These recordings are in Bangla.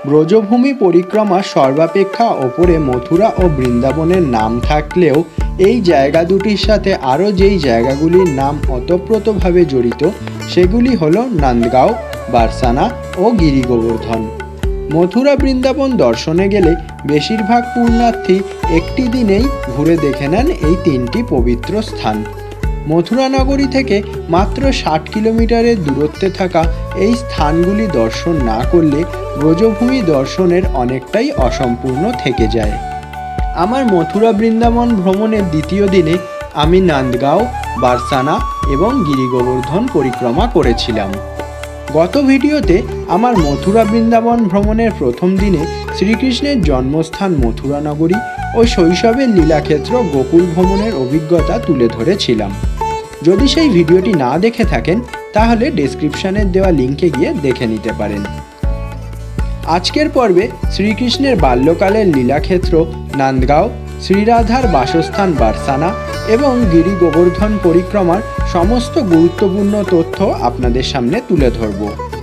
ব্রজভূমি পরিক্রমা সর্বাপেক্ষা ওপরে মথুরা ও বৃন্দাবনের নাম থাকলেও এই জায়গা দুটির সাথে আরও যেই জায়গাগুলির নাম ওতপ্রোতভাবে জড়িত সেগুলি হলো নন্দগাঁও, বারসানা ও গিরি গোবর্ধন। মথুরা বৃন্দাবন দর্শনে গেলে বেশিরভাগ পুণ্যার্থী একটি দিনেই ঘুরে দেখে নেন এই তিনটি পবিত্র স্থান। মথুরা নগরী থেকে মাত্র 60 কিলোমিটারের দূরত্বে থাকা এই স্থানগুলি দর্শন না করলে ব্রজভূমি দর্শনের অনেকটাই অসম্পূর্ণ থেকে যায়। আমার মথুরা বৃন্দাবন ভ্রমণের দ্বিতীয় দিনে আমি নন্দগাঁও, বারসানা এবং গিরি গোবর্ধন পরিক্রমা করেছিলাম। গত ভিডিওতে আমার মথুরা বৃন্দাবন ভ্রমণের প্রথম দিনে শ্রীকৃষ্ণের জন্মস্থান মথুরা নগরী ও শৈশবের লীলাক্ষেত্র গোকুল ভ্রমণের অভিজ্ঞতা তুলে ধরেছিলাম। যদি সেই ভিডিওটি না দেখে থাকেন তাহলে ডেসক্রিপশনের দেওয়া লিঙ্কে গিয়ে দেখে নিতে পারেন। আজকের পর্বে শ্রীকৃষ্ণের বাল্যকালের লীলাক্ষেত্র নন্দগাঁও, শ্রীরাধার বাসস্থান বারসানা এবং গিরি গোবর্ধন পরিক্রমার সমস্ত গুরুত্বপূর্ণ তথ্য আপনাদের সামনে তুলে ধরব।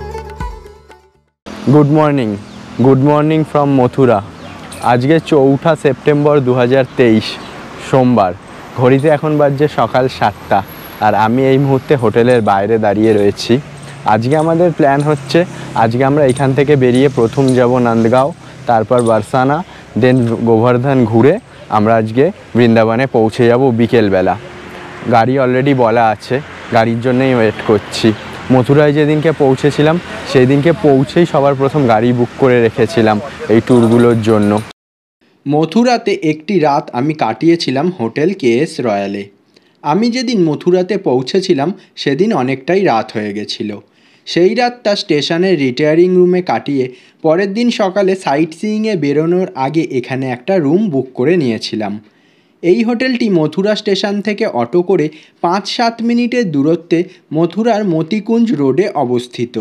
Good morning from Mathura. আজকে 4 সেপ্টেম্বর 2023 সোমবার। ঘড়িতে এখন বাজছে সকাল 7টা আর আমি এই মুহূর্তে হোটেলের বাইরে দাঁড়িয়ে রয়েছি। আজকে আমাদের প্ল্যান হচ্ছে আজকে আমরা এখান থেকে বেরিয়ে প্রথম যাব নন্দগাঁও, তারপর বারসানা, দেন গোবর্ধন ঘুরে আমরা আজকে বৃন্দাবনে পৌঁছে যাব বিকেলবেলা। গাড়ি অলরেডি বলা আছে, গাড়ির জন্যই ওয়েট করছি। মথুরায় যেদিনকে পৌঁছেছিলাম সেই দিনকে পৌঁছেই সবার প্রথম গাড়ি বুক করে রেখেছিলাম এই ট্যুরগুলোর জন্য। মথুরাতে একটি রাত আমি কাটিয়েছিলাম হোটেল কেএস রয়্যালে। আমি যেদিন মথুরাতে পৌঁছেছিলাম সেদিন অনেকটাই রাত হয়ে গেছিল। সেই রাতটা স্টেশনের রিটায়ারিং রুমে কাটিয়ে পরের দিন সকালে সাইট সিইংয়ে বেরোনোর আগে এখানে একটা রুম বুক করে নিয়েছিলাম। এই হোটেলটি মথুরা স্টেশন থেকে অটো করে 5-7 মিনিটের দূরত্বে মথুরার মতিকুঞ্জ রোডে অবস্থিত।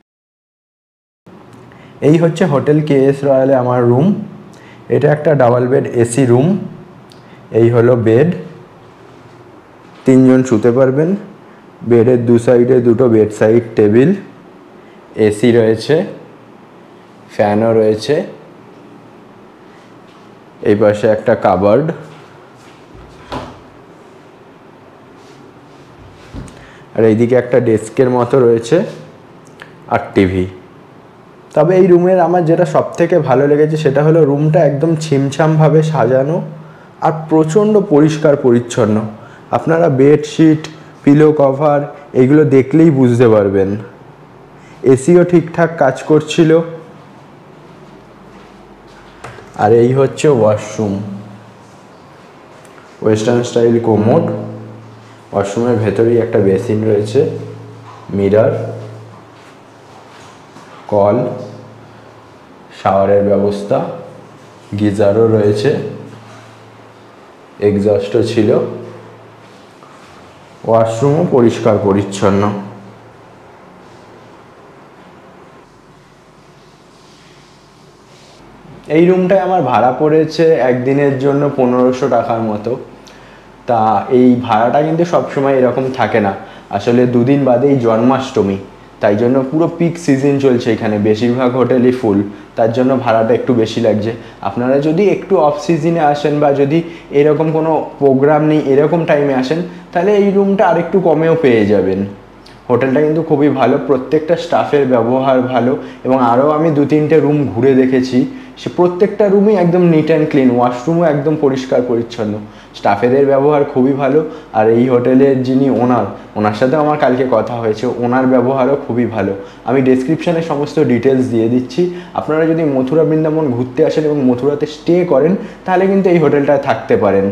এই হচ্ছে হোটেল কেএস রয়্যালে আমার রুম। এটা একটা ডাবল বেড এসি রুম। এই হলো বেড, 3 জন শুতে পারবেন। বেডের দু সাইডে দুটো বেড সাইড টেবিল, এসি রয়েছে, ফ্যানও রয়েছে। এই পাশে একটা কাবার্ড, আর এইদিকে একটা ডেস্কের মতো রয়েছে আর টিভি। তবে এই রুমের আমার যেটা সব থেকে ভালো লেগেছে সেটা হলো রুমটা একদম ছিমছামভাবে সাজানো আর প্রচণ্ড পরিষ্কার পরিচ্ছন্ন। আপনারা বেডশিট, পিলো কভার এগুলো দেখলেই বুঝতে পারবেন। এসিও ঠিকঠাক কাজ করছিল। আর এই হচ্ছে ওয়াশরুম, ওয়েস্টার্ন স্টাইল কোমোড। ওয়াশরুমের ভেতরেই একটা বেসিন রয়েছে, মিরর, কল, শাওয়ারের ব্যবস্থা, গিজারও রয়েছে, এক্সস্টও ছিল। ওয়াশরুমও পরিষ্কার পরিচ্ছন্ন। এই রুমটায় আমার ভাড়া পড়েছে একদিনের জন্য 1500 টাকার মতো। তা এই ভাড়াটা কিন্তু সবসময় এরকম থাকে না, আসলে 2 দিন বাদেই জন্মাষ্টমী, তাই জন্য পুরো পিক সিজন চলছে এখানে, বেশিরভাগ হোটেলই ফুল, তার জন্য ভাড়াটা একটু বেশি লাগছে। আপনারা যদি একটু অফ সিজনে আসেন বা যদি এরকম কোনো প্রোগ্রাম নেই এরকম টাইমে আসেন তাহলে এই রুমটা আরেকটু কমেও পেয়ে যাবেন। হোটেলটা কিন্তু খুবই ভালো, প্রত্যেকটা স্টাফের ব্যবহার ভালো এবং আরও আমি 2-3টে রুম ঘুরে দেখেছি, সে প্রত্যেকটা রুমই একদম নিট অ্যান্ড ক্লিন, ওয়াশরুমও একদম পরিষ্কার পরিচ্ছন্ন, স্টাফেদের ব্যবহার খুবই ভালো। আর এই হোটেলের যিনি ওনার সাথেও আমার কালকে কথা হয়েছে, ওনার ব্যবহারও খুবই ভালো। আমি ডেসক্রিপশানে সমস্ত ডিটেলস দিয়ে দিচ্ছি। আপনারা যদি মথুরা বৃন্দাবন ঘুরতে আসেন এবং মথুরাতে স্টে করেন তাহলে কিন্তু এই হোটেলটায় থাকতে পারেন।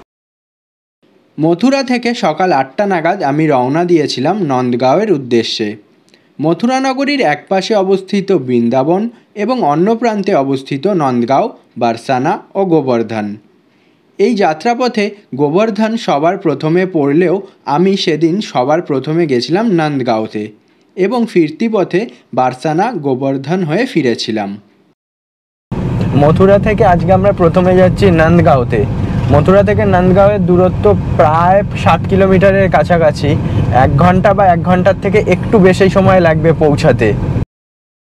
মথুরা থেকে সকাল 8টা নাগাদ আমি রওনা দিয়েছিলাম নন্দগাঁওয়ের উদ্দেশ্যে। মথুরা নগরীর একপাশে অবস্থিত বৃন্দাবন এবং অন্য প্রান্তে অবস্থিত নন্দগাঁও, বারসানা ও গোবর্ধন। এই যাত্রাপথে গোবর্ধন সবার প্রথমে পড়লেও আমি সেদিন সবার প্রথমে গেছিলাম নন্দগাঁওতে এবং ফিরতি পথে বারসানা গোবর্ধন হয়ে ফিরেছিলাম। মথুরা থেকে আজকে আমরা প্রথমে যাচ্ছি নন্দগাঁওতে। মথুরা থেকে নন্দগাঁওয়ের দূরত্ব প্রায় 60 কিলোমিটারের কাছাকাছি। 1 ঘন্টা বা 1 ঘন্টার থেকে একটু বেশি সময় লাগবে পৌঁছাতে।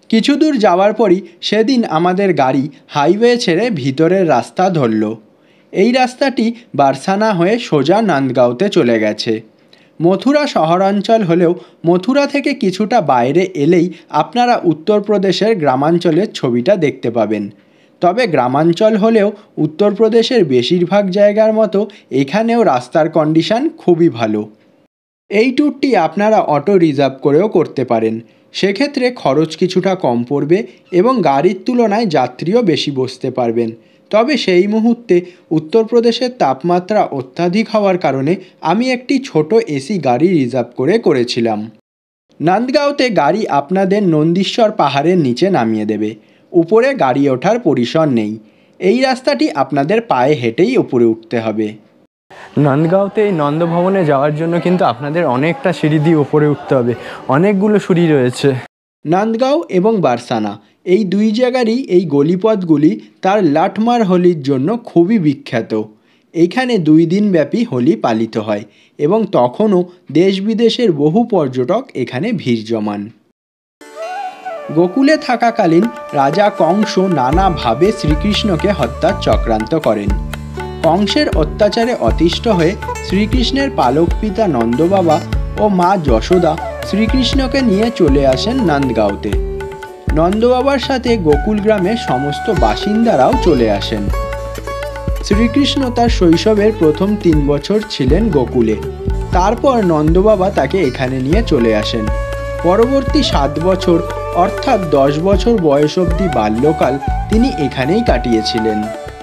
কিছু দূর যাওয়ার পরই সেদিন আমাদের গাড়ি হাইওয়ে ছেড়ে ভিতরের রাস্তা ধরল। এই রাস্তাটি বারসানা হয়ে সোজা নন্দগাঁওতে চলে গেছে। মথুরা শহরাঞ্চল হলেও মথুরা থেকে কিছুটা বাইরে এলেই আপনারা উত্তরপ্রদেশের গ্রামাঞ্চলের ছবিটা দেখতে পাবেন। তবে গ্রামাঞ্চল হলেও উত্তরপ্রদেশের বেশিরভাগ জায়গার মতো এখানেও রাস্তার কন্ডিশন খুবই ভালো। এই ট্যুরটি আপনারা অটো রিজার্ভ করেও করতে পারেন, সেক্ষেত্রে খরচ কিছুটা কম পড়বে এবং গাড়ির তুলনায় যাত্রীও বেশি বসতে পারবেন। তবে সেই মুহূর্তে উত্তরপ্রদেশের তাপমাত্রা অত্যাধিক হওয়ার কারণে আমি একটি ছোট এসি গাড়ি রিজার্ভ করেছিলাম। নন্দগাঁওতে গাড়ি আপনাদের নন্দীশ্বর পাহাড়ের নিচে নামিয়ে দেবে। উপরে গাড়ি ওঠার পরিসর নেই। এই রাস্তাটি আপনাদের পায়ে হেঁটেই উপরে উঠতে হবে। নন্দগাঁওতে এই নন্দভবনে যাওয়ার জন্য কিন্তু আপনাদের অনেকটা সিঁড়ি দিয়ে উপরে উঠতে হবে, অনেকগুলো সিঁড়ি রয়েছে। নন্দগাঁও এবং বারসানা এই দুই জায়গারই এই গলিপথগুলি তার লাঠমার হোলির জন্য খুবই বিখ্যাত। এইখানে 2 দিন ব্যাপী হোলি পালিত হয় এবং তখনও দেশ বিদেশের বহু পর্যটক এখানে ভিড় জমান। গোকুলে থাকাকালীন রাজা কংস নানাভাবে শ্রীকৃষ্ণকে হত্যার চক্রান্ত করেন। কংসের অত্যাচারে অতিষ্ঠ হয়ে শ্রীকৃষ্ণের পালক পিতা নন্দবাবা ও মা যশোদা শ্রীকৃষ্ণকে নিয়ে চলে আসেন নন্দগাঁওতে। নন্দবাবার সাথে গোকুল গ্রামের সমস্ত বাসিন্দারাও চলে আসেন। শ্রীকৃষ্ণ তার শৈশবের প্রথম 3 বছর ছিলেন গোকুলে, তারপর নন্দবাবা তাকে এখানে নিয়ে চলে আসেন। পরবর্তী 7 বছর অর্থাৎ 10 বছর বয়স অবধি বাল্যকাল তিনি এখানেই কাটিয়েছিলেন।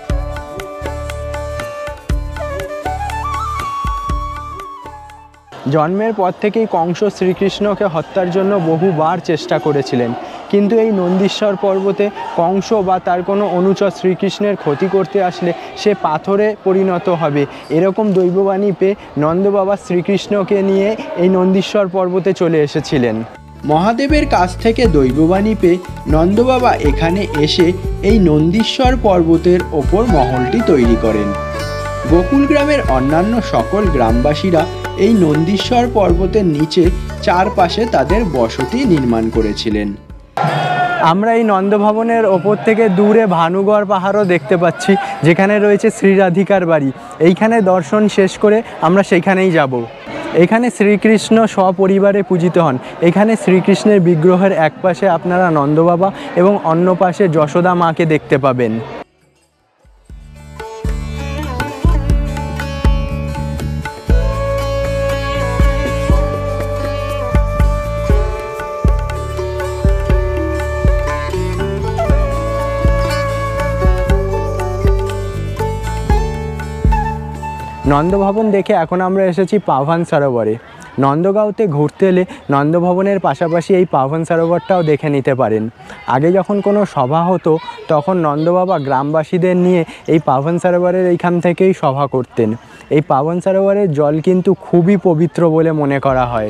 জন্মের পর থেকেই কংস শ্রীকৃষ্ণকে হত্যার জন্য বহুবার চেষ্টা করেছিলেন, কিন্তু এই নন্দীশ্বর পর্বতে কংস বা তার কোনো অনুচর শ্রীকৃষ্ণের ক্ষতি করতে আসলে সে পাথরে পরিণত হবে, এরকম দৈববাণী পেয়ে নন্দবাবা শ্রীকৃষ্ণকে নিয়ে এই নন্দীশ্বর পর্বতে চলে এসেছিলেন। মহাদেবের কাছ থেকে দৈববাণী পেয়ে নন্দবাবা এখানে এসে এই নন্দীশ্বর পর্বতের ওপর মহলটি তৈরি করেন। গোকুল গ্রামের অন্যান্য সকল গ্রামবাসীরা এই নন্দীশ্বর পর্বতের নিচে চারপাশে তাদের বসতি নির্মাণ করেছিলেন। আমরা এই নন্দভবনের ওপর থেকে দূরে ভানুগড় পাহাড়ও দেখতে পাচ্ছি, যেখানে রয়েছে শ্রী রাধিকার বাড়ি। এইখানে দর্শন শেষ করে আমরা সেখানেই যাব। এখানে শ্রীকৃষ্ণ সপরিবারে পূজিত হন। এখানে শ্রীকৃষ্ণের বিগ্রহের এক পাশে আপনারা নন্দবাবা এবং অন্য পাশে যশোদা মাকে দেখতে পাবেন। নন্দভবন দেখে এখন আমরা এসেছি পাভান সরোবরে। নন্দগাঁওতে ঘুরতে এলে নন্দভবনের পাশাপাশি এই পাভান সরোবরটাও দেখে নিতে পারেন। আগে যখন কোনো সভা হতো তখন নন্দবাবা গ্রামবাসীদের নিয়ে এই পাভান সরোবরের এইখান থেকেই সভা করতেন। এই পাভান সরোবরের জল কিন্তু খুবই পবিত্র বলে মনে করা হয়।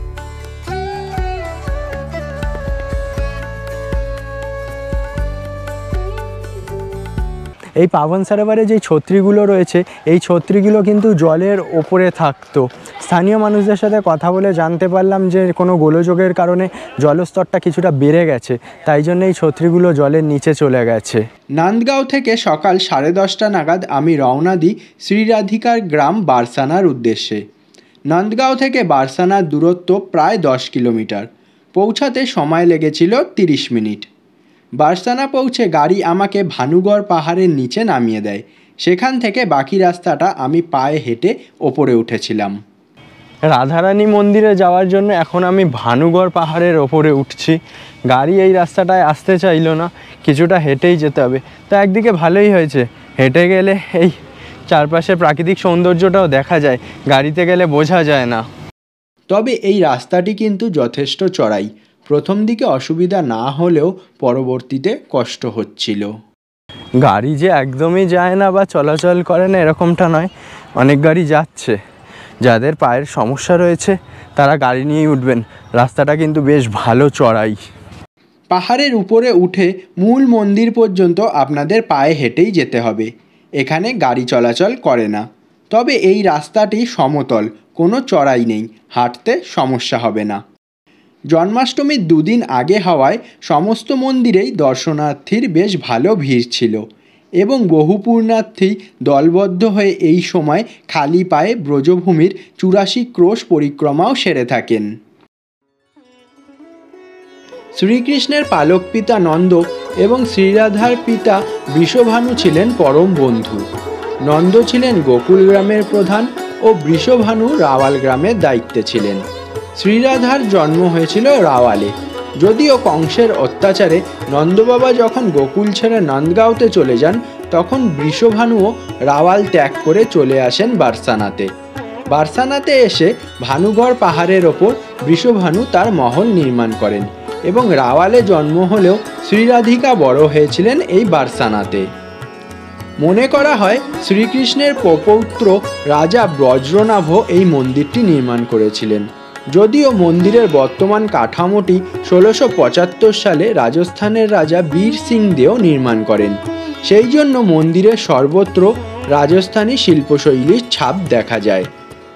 এই পাবন সরোবরে যে ছত্রিগুলো রয়েছে এই ছত্রিগুলো কিন্তু জলের ওপরে থাকতো। স্থানীয় মানুষদের সাথে কথা বলে জানতে পারলাম যে কোনো গোলযোগের কারণে জলস্তরটা কিছুটা বেড়ে গেছে, তাই জন্য এই ছত্রিগুলো জলের নিচে চলে গেছে। নন্দগাঁও থেকে সকাল 10:30 নাগাদ আমি রওনা দিই শ্রী রাধিকার গ্রাম বারসানার উদ্দেশ্যে। নন্দগাঁও থেকে বারসানার দূরত্ব প্রায় 10 কিলোমিটার। পৌঁছাতে সময় লেগেছিল 30 মিনিট। বারসানা পৌঁছে গাড়ি আমাকে ভানুগড় পাহাড়ের নিচে নামিয়ে দেয়। সেখান থেকে বাকি রাস্তাটা আমি পায়ে হেঁটে ওপরে উঠেছিলাম। রাধারানী মন্দিরে যাওয়ার জন্য এখন আমি ভানুগড় পাহাড়ের ওপরে উঠছি। গাড়ি এই রাস্তাটায় আসতে চাইলো না, কিছুটা হেঁটেই যেতে হবে। তো একদিকে ভালোই হয়েছে, হেঁটে গেলে এই চারপাশের প্রাকৃতিক সৌন্দর্যটাও দেখা যায়, গাড়িতে গেলে বোঝা যায় না। তবে এই রাস্তাটি কিন্তু যথেষ্ট চড়াই। প্রথম দিকে অসুবিধা না হলেও পরবর্তীতে কষ্ট হচ্ছিল। গাড়ি যে একদমই যায় না বা চলাচল করে না এরকমটা নয়, অনেক গাড়ি যাচ্ছে। যাদের পায়ের সমস্যা রয়েছে তারা গাড়ি নিয়েই উঠবেন। রাস্তাটা কিন্তু বেশ ভালো চড়াই। পাহাড়ের উপরে উঠে মূল মন্দির পর্যন্ত আপনাদের পায়ে হেঁটেই যেতে হবে। এখানে গাড়ি চলাচল করে না। তবে এই রাস্তাটি সমতল, কোনো চড়াই নেই, হাঁটতে সমস্যা হবে না। জন্মাষ্টমীর দুদিন আগে হওয়ায় সমস্ত মন্দিরেই দর্শনার্থীর বেশ ভালো ভিড় ছিল এবং বহু পুণ্যার্থী দলবদ্ধ হয়ে এই সময় খালি পায়ে ব্রজভূমির ৮৪ ক্রোশ পরিক্রমাও সেরে থাকেন। শ্রীকৃষ্ণের পালক পিতা নন্দ এবং শ্রীরাধার পিতা বৃষভানু ছিলেন পরম বন্ধু। নন্দ ছিলেন গোকুল গ্রামের প্রধান ও বৃষভানু রাওয়াল গ্রামের দায়িত্বে ছিলেন। শ্রীরাধার জন্ম হয়েছিল রাওয়ালে, যদিও কংসের অত্যাচারে নন্দবাবা যখন গোকুল ছেড়ে নন্দগাঁওতে চলে যান তখন বৃষভানুও রাওয়াল ত্যাগ করে চলে আসেন বারসানাতে। বারসানাতে এসে ভানুগড় পাহাড়ের ওপর বৃষভানু তার মহল নির্মাণ করেন এবং রাওয়ালে জন্ম হলেও শ্রীরাধিকা বড় হয়েছিলেন এই বারসানাতে। মনে করা হয় শ্রীকৃষ্ণের প্রপৌত্র রাজা ব্রজনাভ এই মন্দিরটি নির্মাণ করেছিলেন, যদিও মন্দিরের বর্তমান কাঠামোটি ১৬৭৫ সালে রাজস্থানের রাজা বীর সিং দেও নির্মাণ করেন। সেই জন্য মন্দিরের সর্বত্র রাজস্থানী শিল্পশৈলীর ছাপ দেখা যায়।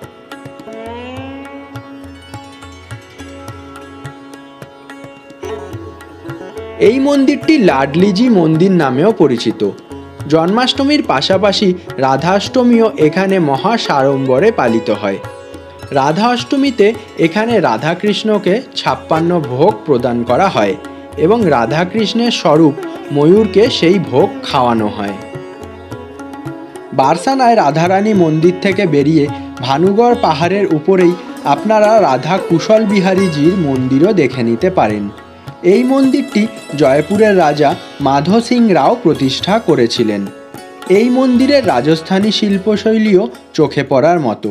এই মন্দিরটি লাডলিজি মন্দির নামেও পরিচিত। জন্মাষ্টমীর পাশাপাশি রাধাষ্টমীও এখানে মহা সাড়ম্বরে পালিত হয়। রাধা অষ্টমীতে এখানে রাধাকৃষ্ণকে ৫৬ ভোগ প্রদান করা হয় এবং রাধাকৃষ্ণের স্বরূপ ময়ূরকে সেই ভোগ খাওয়ানো হয়। বারসানায় রাধারানী মন্দির থেকে বেরিয়ে ভানুগড় পাহাড়ের উপরেই আপনারা রাধা কুশল বিহারীজির মন্দিরও দেখে নিতে পারেন। এই মন্দিরটি জয়পুরের রাজা মাধো সিং রাও প্রতিষ্ঠা করেছিলেন। এই মন্দিরের রাজস্থানী শিল্পশৈলীও চোখে পড়ার মতো।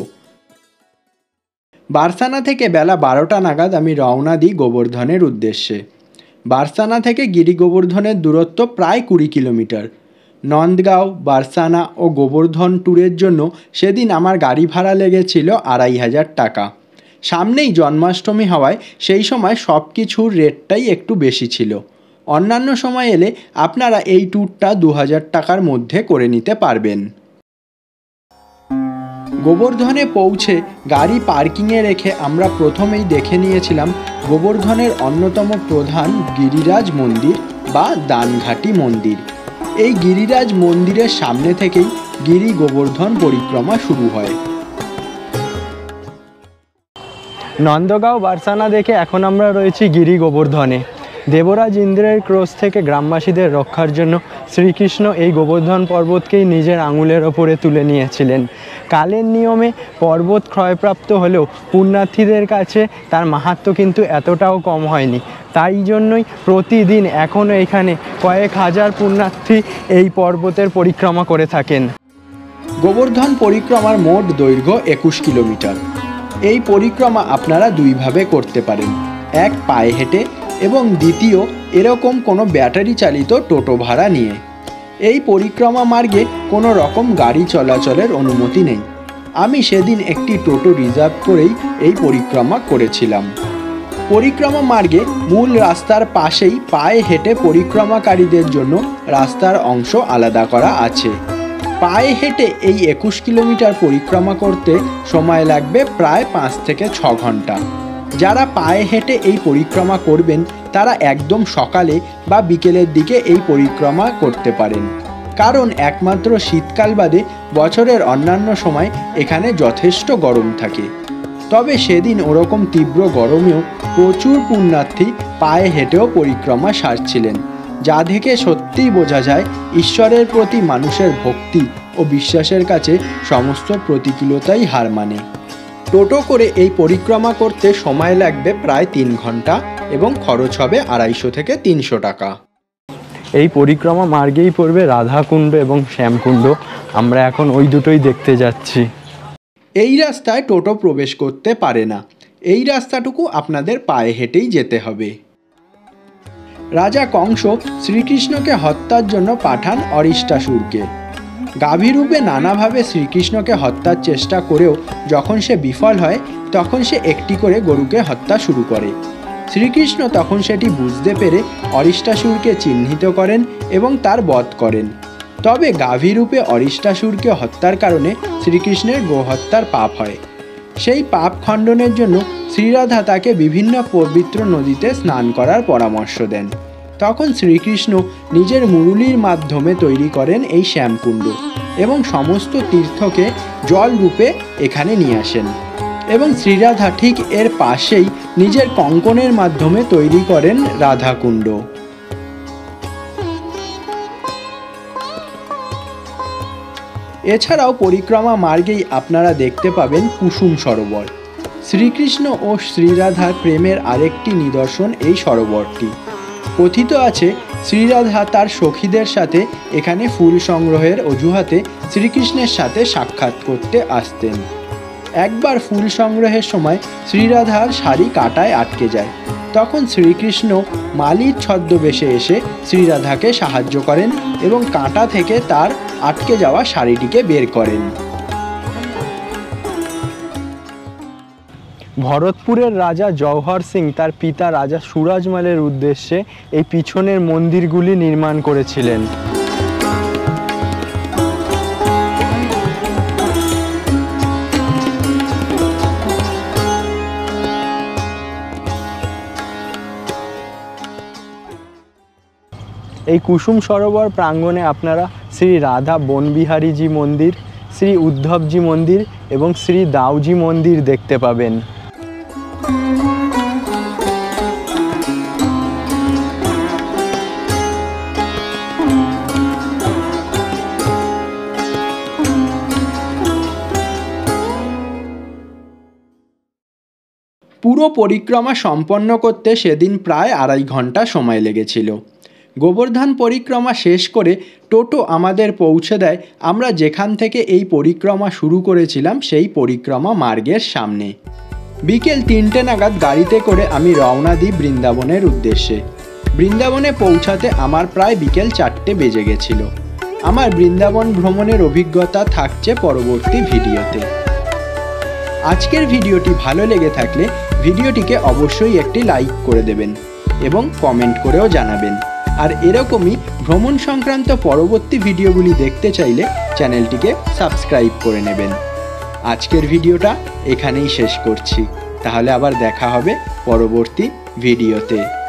বারসানা থেকে বেলা ১২টা নাগাদ আমি রওনা দিই গোবর্ধনের উদ্দেশ্যে। বারসানা থেকে গিরি গোবর্ধনের দূরত্ব প্রায় ২০ কিলোমিটার। নন্দগাঁও, বারসানা ও গোবর্ধন ট্যুরের জন্য সেদিন আমার গাড়ি ভাড়া লেগেছিল ২৫০০ টাকা। সামনেই জন্মাষ্টমী হওয়ায় সেই সময় সব কিছুর রেটটাই একটু বেশি ছিল। অন্যান্য সময় এলে আপনারা এই ট্যুরটা ২০০০ টাকার মধ্যে করে নিতে পারবেন। গোবর্ধনে পৌঁছে গাড়ি পার্কিংয়ে রেখে আমরা প্রথমেই দেখে নিয়েছিলাম গোবর্ধনের অন্যতম প্রধান গিরিরাজ মন্দির বা দানঘাটি মন্দির। এই গিরিরাজ মন্দিরের সামনে থেকেই গিরি গোবর্ধন পরিক্রমা শুরু হয়। নন্দগাঁও বারসানা দেখে এখন আমরা রয়েছি গিরি গোবর্ধনে। দেবরাজ ইন্দ্রের ক্রোশ থেকে গ্রামবাসীদের রক্ষার জন্য শ্রীকৃষ্ণ এই গোবর্ধন পর্বতকেই নিজের আঙুলের ওপরে তুলে নিয়েছিলেন। কালের নিয়মে পর্বত ক্ষয়প্রাপ্ত হলেও পুণ্যার্থীদের কাছে তার মাহাত্ম্য কিন্তু এতটাও কম হয়নি। তাই জন্যই প্রতিদিন এখনও এখানে কয়েক হাজার পুণ্যার্থী এই পর্বতের পরিক্রমা করে থাকেন। গোবর্ধন পরিক্রমার মোট দৈর্ঘ্য ২১ কিলোমিটার। এই পরিক্রমা আপনারা দুইভাবে করতে পারেন, এক পায়ে হেঁটে এবং দ্বিতীয় এরকম কোনো ব্যাটারি চালিত টোটো ভাড়া নিয়ে। এই পরিক্রমা মার্গে কোনো রকম গাড়ি চলাচলের অনুমতি নেই। আমি সেদিন একটি টোটো রিজার্ভ করেই এই পরিক্রমা করেছিলাম। পরিক্রমা মার্গে মূল রাস্তার পাশেই পায়ে হেঁটে পরিক্রমাকারীদের জন্য রাস্তার অংশ আলাদা করা আছে। পায়ে হেঁটে এই ২১ কিলোমিটার পরিক্রমা করতে সময় লাগবে প্রায় ৫ থেকে ৬ ঘন্টা। যারা পায়ে হেঁটে এই পরিক্রমা করবেন তারা একদম সকালে বা বিকেলের দিকে এই পরিক্রমা করতে পারেন, কারণ একমাত্র শীতকাল বাদে বছরের অন্যান্য সময় এখানে যথেষ্ট গরম থাকে। তবে সেদিন ওরকম তীব্র গরমেও প্রচুর পুণ্যার্থী পায়ে হেঁটেও পরিক্রমা সারছিলেন, যা দেখে সত্যিই বোঝা যায় ঈশ্বরের প্রতি মানুষের ভক্তি ও বিশ্বাসের কাছে সমস্ত প্রতিকূলতাই হার মানে। টোটো করে এই পরিক্রমা করতে সময় লাগবে প্রায় ৩ ঘন্টা এবং খরচ হবে ২৫০ থেকে ৩০০ টাকা। এই পরিক্রমা মার্গেই পড়বে রাধাকুণ্ড এবং শ্যামকুণ্ড। আমরা এখন ওই দুটোই দেখতে যাচ্ছি। এই রাস্তায় টোটো প্রবেশ করতে পারে না, এই রাস্তাটুকু আপনাদের পায়ে হেঁটেই যেতে হবে। রাজা কংস শ্রীকৃষ্ণকে হত্যার জন্য পাঠান অরিষ্টাসুরকে। গাভীরূপে নানাভাবে শ্রীকৃষ্ণকে হত্যার চেষ্টা করেও যখন সে বিফল হয় তখন সে একটি করে গরুকে হত্যা শুরু করে। শ্রীকৃষ্ণ তখন সেটি বুঝতে পেরে অরিষ্টাসুরকে চিহ্নিত করেন এবং তার বধ করেন। তবে গাভীরূপে অরিষ্টাসুরকে হত্যার কারণে শ্রীকৃষ্ণের গোহত্যার পাপ হয়। সেই পাপ খণ্ডনের জন্য শ্রীরাধা তাকে বিভিন্ন পবিত্র নদীতে স্নান করার পরামর্শ দেন। তখন শ্রীকৃষ্ণ নিজের মুরুলির মাধ্যমে তৈরি করেন এই শ্যামকুণ্ড এবং সমস্ত তীর্থকে জল রূপে এখানে নিয়ে আসেন এবং শ্রীরাধা ঠিক এর পাশেই নিজের কঙ্কনের মাধ্যমে তৈরি করেন রাধাকুণ্ড। এছাড়াও পরিক্রমা মার্গেই আপনারা দেখতে পাবেন কুসুম সরোবর। শ্রীকৃষ্ণ ও শ্রীরাধার প্রেমের আরেকটি নিদর্শন এই সরোবরটি। কথিত আছে শ্রীরাধা তার সখীদের সাথে এখানে ফুল সংগ্রহের অজুহাতে শ্রীকৃষ্ণের সাথে সাক্ষাৎ করতে আসতেন। একবার ফুল সংগ্রহের সময় শ্রীরাধার শাড়ি কাঁটায় আটকে যায়। তখন শ্রীকৃষ্ণ মালির ছদ্মবেশে এসে শ্রীরাধাকে সাহায্য করেন এবং কাঁটা থেকে তার আটকে যাওয়া শাড়িটিকে বের করেন। ভরতপুরের রাজা জওহর সিং তার পিতা রাজা সুরাজমালের উদ্দেশ্যে এই পিছনের মন্দিরগুলি নির্মাণ করেছিলেন। এই কুসুম সরোবর প্রাঙ্গণে আপনারা শ্রী রাধা বনবিহারীজি মন্দির, শ্রী উদ্ধবজি মন্দির এবং শ্রী দাউজি মন্দির দেখতে পাবেন। পুরো পরিক্রমা সম্পন্ন করতে সেদিন প্রায় 2.5 ঘন্টা সময় লেগেছিল। গোবর্ধন পরিক্রমা শেষ করে টোটো আমাদের পৌঁছে দেয় আমরা যেখান থেকে এই পরিক্রমা শুরু করেছিলাম সেই পরিক্রমা মার্গের সামনে। বিকেল 3টে নাগাদ গাড়িতে করে আমি রওনা দিই বৃন্দাবনের উদ্দেশ্যে। বৃন্দাবনে পৌঁছাতে আমার প্রায় বিকেল 4টে বেজে গেছিল। আমার বৃন্দাবন ভ্রমণের অভিজ্ঞতা থাকছে পরবর্তী ভিডিওতে। আজকের ভিডিওটি ভালো লেগে থাকলে ভিডিওটিকে অবশ্যই একটি লাইক করে দেবেন এবং কমেন্ট করেও জানাবেন। আর এরকমই ভ্রমণ সংক্রান্ত পরবর্তী ভিডিওগুলি দেখতে চাইলে চ্যানেলটিকে সাবস্ক্রাইব করে নেবেন। আজকের ভিডিওটা এখানেই শেষ করছি, তাহলে আবার দেখা হবে পরবর্তী ভিডিওতে।